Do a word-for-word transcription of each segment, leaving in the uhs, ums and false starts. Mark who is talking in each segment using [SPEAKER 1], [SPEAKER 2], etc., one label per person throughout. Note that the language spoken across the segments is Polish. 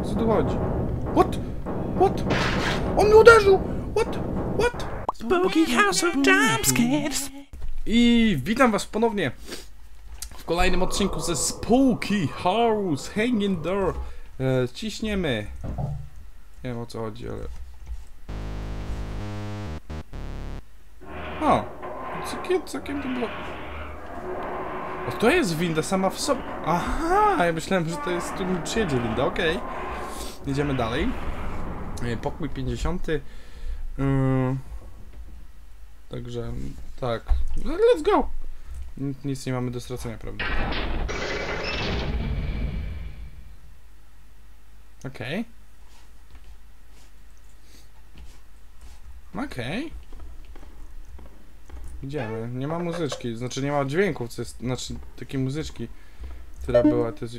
[SPEAKER 1] Co tu chodzi? What? What? On mnie uderzył! What? What?
[SPEAKER 2] Spooky House of Jumpscares.
[SPEAKER 1] I witam was ponownie w kolejnym odcinku ze Spooky House Hanging Door. E, ciśniemy. Nie wiem o co chodzi, ale... O! Całkiem, całkiem to było... O, to jest winda sama w sobie. Aha! Ja myślałem, że to jest... Tu mi przyjedzie winda, okej. Okay. Jedziemy dalej. E, pokój pięćdziesiąty. Yy... Także... Tak. Let's go! Nic nie mamy do stracenia, prawda? Okej. Okay. Okej. Okay. Idziemy. Nie ma muzyczki, znaczy nie ma dźwięków, co jest, znaczy takiej muzyczki, która była, to jest...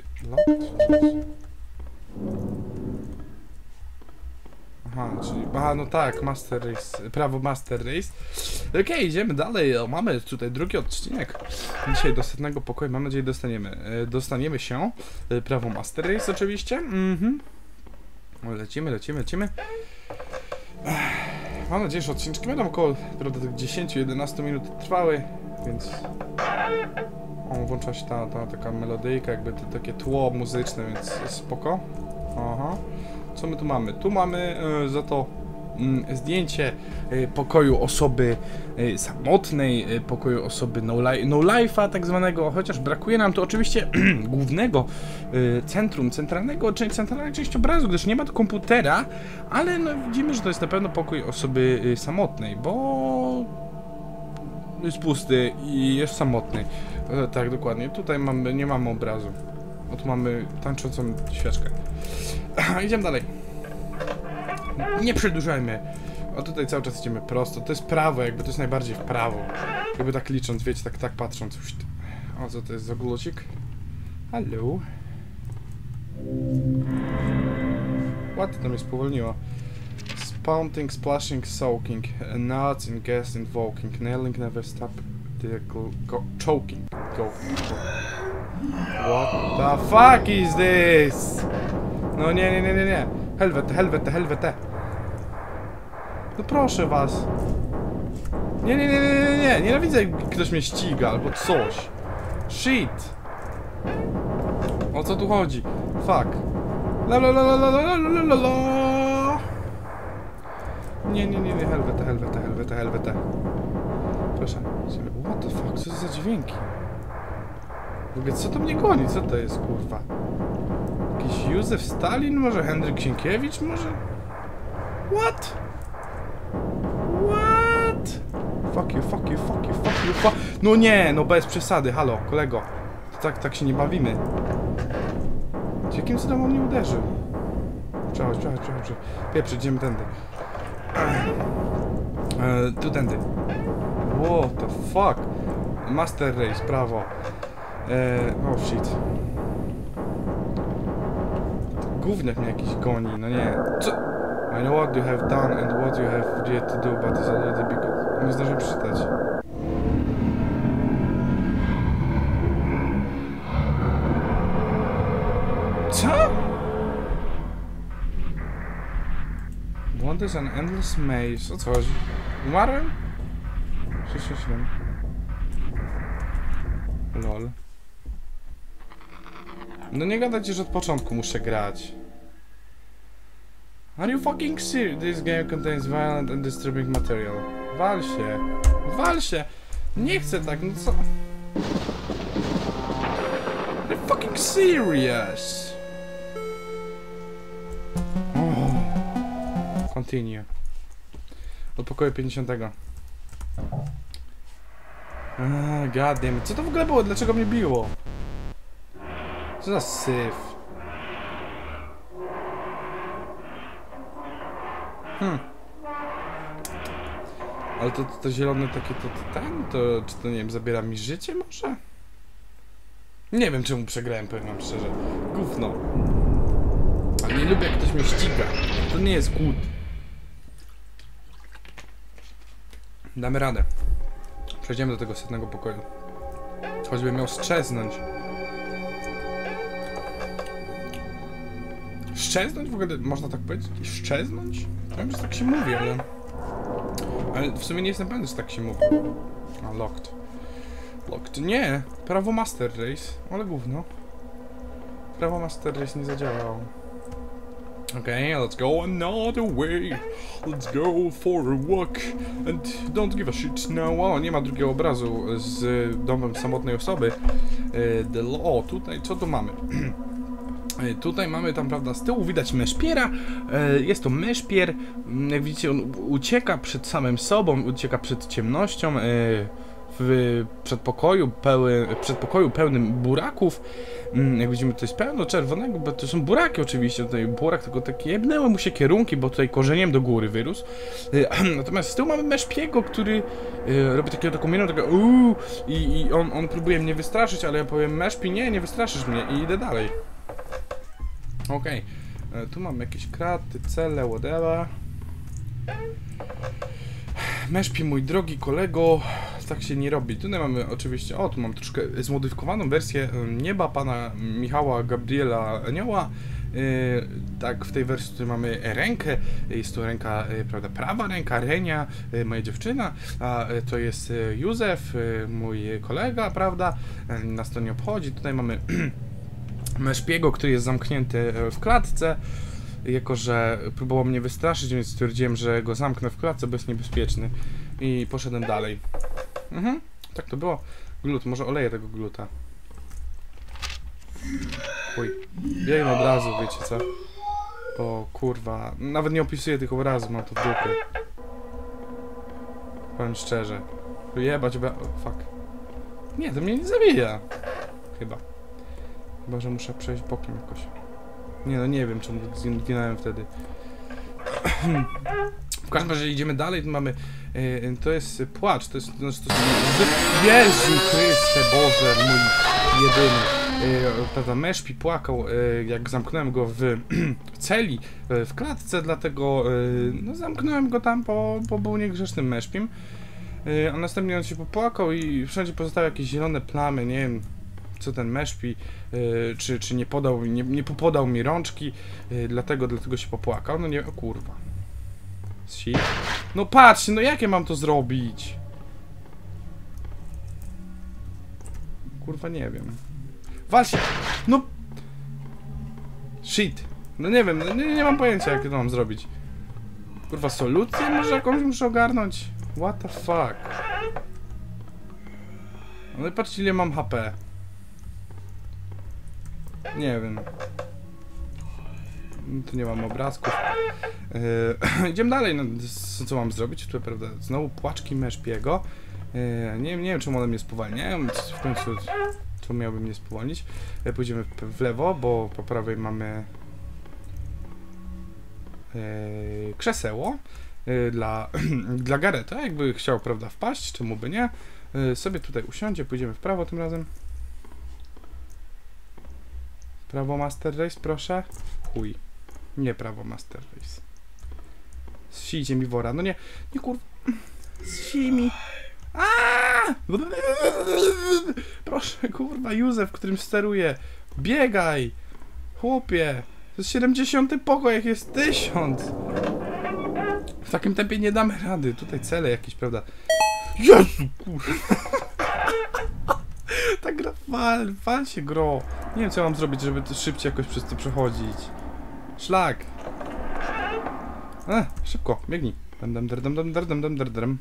[SPEAKER 1] Aha, czyli... Aha, no tak, Master Race, prawo Master Race. Okej, okay, idziemy dalej, o, mamy tutaj drugi odcinek. Dzisiaj do setnego pokoju, mam nadzieję dostaniemy. Dostaniemy się, prawo Master Race oczywiście. Mhm. Lecimy, lecimy, lecimy. Mam nadzieję, że odcinki będą około, prawda, tak dziesięć do jedenastu minut trwały, więc... O, włącza się ta, ta taka melodyjka, jakby to takie tło muzyczne, więc jest spoko. Aha. Co my tu mamy? Tu mamy e, za to mm, zdjęcie e, pokoju osoby e, samotnej, e, pokoju osoby no, li no life'a tak zwanego, chociaż brakuje nam tu oczywiście głównego e, centrum, centralnego, czy centralnej części obrazu, gdyż nie ma tu komputera, ale no, widzimy, że to jest na pewno pokój osoby e, samotnej, bo jest pusty i jest samotny. E, tak, dokładnie. Tutaj mamy, nie mamy obrazu. O, tu mamy tańczącą świeczkę. Idziemy dalej. Nie przedłużajmy. A tutaj cały czas idziemy prosto. To jest prawo, jakby to jest najbardziej w prawo. Jakby tak licząc, wiecie, tak, tak patrząc. O, co to jest za glocik? Hello. What? To mnie spowolniło. Spounting, splashing, soaking. Nuts and gas invoking. Nailing never stop. The go choking. Go. What the fuck is this? No nie, nie, nie, nie, nie. Helwete, helwete, helwete. No proszę was. Nie, nie, nie, nie, nie, nie. Nienawidzę, jak ktoś mnie ściga albo coś. Shit. O co tu chodzi? Fuck. La la la la la la la la la. Nie, nie, nie, nie. Helwete, helwete, helwete, helwete. Proszę. What the fuck? Co to za dźwięki? W ogóle, co to mnie goni? Co to jest, kurwa? Jakiś Józef Stalin? Może Henryk Sienkiewicz? Może? What? What? Fuck you, fuck you, fuck you, fuck you, fuck... No nie, no bez przesady, halo, kolego. To tak, tak się nie bawimy. Z jakim cudem on mnie uderzył? Przechodź, przechodź, przechodź, przechodź. Pieprz, idziemy tędy. E, tu tędy. What the fuck? Master Race, prawo. Eee, oh shit. Gówniak mnie jakiś goni, no nie. Co? I know what you have done and what you have yet to do, but it's already because... Nie zdążyłem przeczytać. Co? Wonders an endless maze. O co chodzi? Umarłem? sześć sześć siedem. Lol. No nie gadajcie, że od początku muszę grać. Are you fucking serious? This game contains violent and disturbing material. Wal się. Wal się. Nie chcę tak, no co? Are you fucking serious? Oh. Continue. Od pokoju pięćdziesiątego. Ah, goddamn. Co to w ogóle było? Dlaczego mnie biło? Co za syf. Hmm. Ale to, to, to zielone takie to, to ten? To czy to nie wiem, zabiera mi życie może? Nie wiem czemu przegrałem, powiem wam szczerze. Gówno. Ale nie lubię jak ktoś mnie ściga. To nie jest good. Damy radę. Przejdziemy do tego setnego pokoju. Choćby miał strzeznąć. Szczeznąć w ogóle, można tak powiedzieć? Szczeznąć? Ja wiem, że tak się mówi, ale... Ale w sumie nie jestem pewny, że tak się mówi. A, locked. Locked. Nie! Prawo Master Race. Ale gówno. Prawo Master Race nie zadziałało. Okay, let's go another way. Let's go for a walk and don't give a shit now. O, nie ma drugiego obrazu z domem samotnej osoby. The law. O, tutaj, co tu mamy? Tutaj mamy tam, prawda, z tyłu widać meszpiera. Jest to meszpier. Jak widzicie, on ucieka przed samym sobą, ucieka przed ciemnością. W przedpokoju, peły, przedpokoju pełnym buraków. Jak widzimy, to jest pełno czerwonego, bo to są buraki oczywiście. Tutaj burak, tylko takie jebnęły mu się kierunki, bo tutaj korzeniem do góry wyrósł. Natomiast z tyłu mamy meszpiego, który robi takiego taką minę, taką uuu, i, i on, on próbuje mnie wystraszyć, ale ja powiem, meszpi, nie, nie wystraszysz mnie i idę dalej. Okej, okay. Tu mam jakieś kraty, cele, whatever. Meszpi, mój drogi kolego, tak się nie robi. Tutaj mamy oczywiście, o, tu mam troszkę zmodyfikowaną wersję nieba pana Michała Gabriela Anioła. Yy, tak, w tej wersji tutaj mamy rękę, jest to ręka, yy, prawda, prawa ręka, Renia, yy, moja dziewczyna, a yy, to jest yy, Józef, yy, mój kolega, prawda, yy, nas to nie obchodzi. Tutaj mamy Meszpiego, który jest zamknięty w klatce. Jako że próbował mnie wystraszyć, więc stwierdziłem, że go zamknę w klatce, bo jest niebezpieczny. I poszedłem dalej. Mhm, tak to było. Glut, może oleję tego gluta. Uj, biegnę od razu, wiecie co? Bo kurwa, nawet nie opisuję tych obrazów, mam to w dupie. Powiem szczerze. Jebać, be... oh, fuck. Nie, to mnie nie zabija. Chyba. Chyba, że muszę przejść bokiem jakoś. Nie no, nie wiem, czemu zginąłem wtedy. W każdym razie idziemy dalej, tu mamy... Yy, to jest płacz, to jest... To jest, to jest Jezu Chryste, Boże, mój jedyny. Yy, prawda, Meszpi płakał, yy, jak zamknąłem go w celi, yy, w klatce, dlatego yy, no, zamknąłem go tam, bo, bo był niegrzecznym Meszpim. Yy, a następnie on się popłakał i wszędzie pozostały jakieś zielone plamy, nie wiem... co ten Meszpi, yy, czy, czy nie podał, nie, nie popodał mi rączki, yy, dlatego, dlatego się popłakał, no nie, o kurwa. Shit. No patrzcie, no jak ja mam to zrobić? Kurwa, nie wiem. Wal się, no... Shit. No nie wiem, no, nie, nie mam pojęcia, jak to mam zrobić. Kurwa, solucję może jakąś muszę ogarnąć? What the fuck? No i patrzcie, ile mam H P. Nie wiem. Tu nie mam obrazków. Yy, idziemy dalej. No, co mam zrobić? Tu, prawda? Znowu płaczki Meszpiego. Yy, nie, nie wiem, czemu one mnie spowalniają. W końcu, czemu miałby mnie spowolnić? Yy, pójdziemy w lewo, bo po prawej mamy yy, krzeseło yy, dla, dla Gareta. Jakby chciał, prawda, wpaść, czemu by nie? Yy, sobie tutaj usiądzie, pójdziemy w prawo tym razem. Prawo Master Race, proszę. Chuj. Nie prawo Master Race. Zsijcie mi wora. No nie, nie kur... Zsij mi. Aaaa! Proszę, kurwa, Józef, którym steruję. Biegaj! Chłopie! To jest siedemdziesiąty pokój, jak jest tysiąc! W takim tempie nie damy rady. Tutaj cele jakieś, prawda? Jezu, kurwa! Ta gra, wal, wal się gro. Nie wiem, co mam zrobić, żeby to szybciej jakoś przez to przechodzić. Szlak. E, szybko, biegnij. Dam, dam, dam, dam, dam, dam, dam, dam.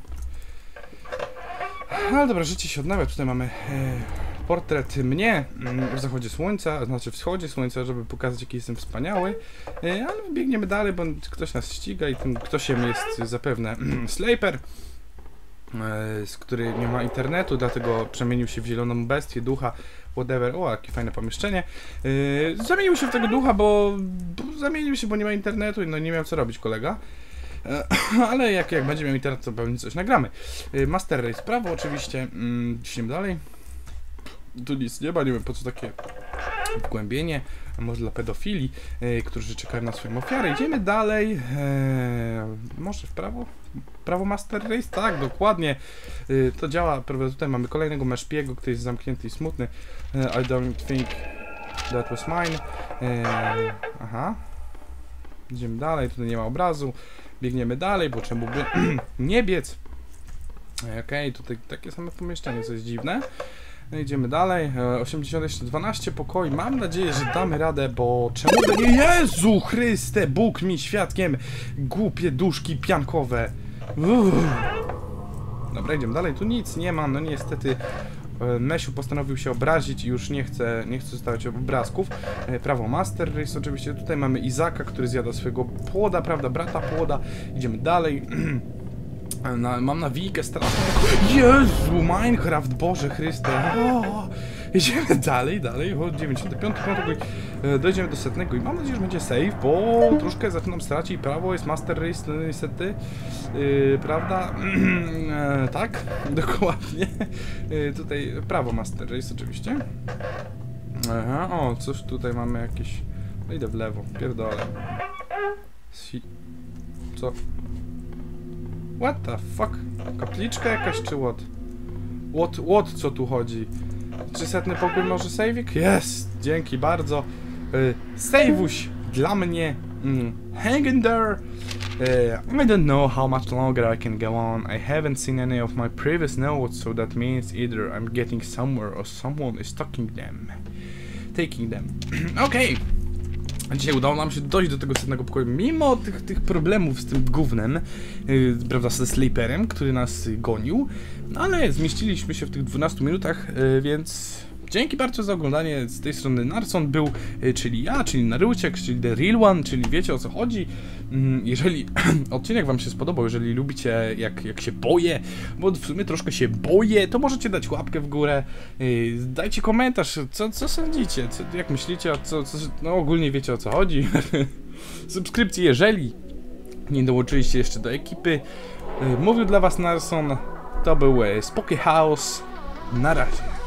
[SPEAKER 1] Ale dobra, życie się odnawia. Tutaj mamy e, portret mnie w zachodzie słońca, znaczy wschodzie słońca, żeby pokazać, jaki jestem wspaniały. E, ale biegniemy dalej, bo ktoś nas ściga i tym ktośem jest zapewne Slaper, z który nie ma internetu, dlatego przemienił się w zieloną bestię, ducha, whatever. O, jakie fajne pomieszczenie. Yy, zamienił się w tego ducha, bo, bo zamienił się, bo nie ma internetu i no nie miał co robić kolega. Yy, ale jak, jak będzie miał internet, to pewnie coś nagramy. Yy, Master Race prawo oczywiście. Yy, ciśniemy dalej. Tu nic nie ma, nie wiem po co takie wgłębienie, a może dla pedofili, yy, którzy czekają na swoją ofiarę. Idziemy dalej. Yy, może w prawo? Prawo Master Race? Tak, dokładnie. Yy, to działa, prawda? Tutaj mamy kolejnego Meszpiego, który jest zamknięty i smutny. Yy, I don't think that was mine. Yy, aha. Idziemy dalej, tutaj nie ma obrazu. Biegniemy dalej, bo czemu by nie biec? Okej, okay, tutaj takie same pomieszczenie, co jest dziwne. No idziemy dalej. osiemdziesiąt jeszcze dwanaście pokoi. Mam nadzieję, że damy radę, bo czemu by nie? Jezu Chryste, Bóg mi świadkiem. Głupie duszki piankowe. Uff. Dobra, idziemy dalej. Tu nic nie ma, no niestety. Mesiu postanowił się obrazić i już nie chce, nie chce zostawiać obrazków. Prawo Master Race oczywiście. Tutaj mamy Izaka, który zjada swojego płoda, prawda, brata płoda. Idziemy dalej. Na, mam nawijkę straszną. Jezu, Minecraft, Boże Chryste. O, idziemy dalej, dalej. O, dziewięćdziesiąty piąty piąty, dojdziemy do setnego i mam nadzieję, że będzie save, bo troszkę zaczynam stracić. Prawo jest Master Race, no niestety. Yy, prawda? e, tak, dokładnie. Yy, tutaj prawo Master Race oczywiście. Aha, o, coś tutaj mamy jakieś... No idę w lewo, pierdolę. Si... Co? What the fuck? Kapliczka jakaś czy what? What, what co tu chodzi? Czy setny pokój może saveik? Jest! Dzięki bardzo. Yy, Sejwuś dla mnie. Mm, hang in there. Uh, I don't know how much longer I can go on. I haven't seen any of my previous notes, so that means either I'm getting somewhere or someone is taking them. Taking them. Okej. Okay. Dzisiaj udało nam się dojść do tego setnego pokoju, mimo tych, tych problemów z tym gównem, yy, prawda, ze Sleeperem, który nas gonił, no ale zmieściliśmy się w tych dwunastu minutach, yy, więc dzięki bardzo za oglądanie. Z tej strony Narson był, yy, czyli ja, czyli Naruciek, czyli The Real One, czyli wiecie o co chodzi. Yy, jeżeli odcinek wam się spodobał, jeżeli lubicie jak, jak się boję, bo w sumie troszkę się boję, to możecie dać łapkę w górę, yy, dajcie komentarz, co, co sądzicie, co, jak myślicie, co, co, no ogólnie wiecie o co chodzi. Subskrypcje, jeżeli nie dołączyliście jeszcze do ekipy. Yy, mówił dla was Narson, to był Spooky House, na razie.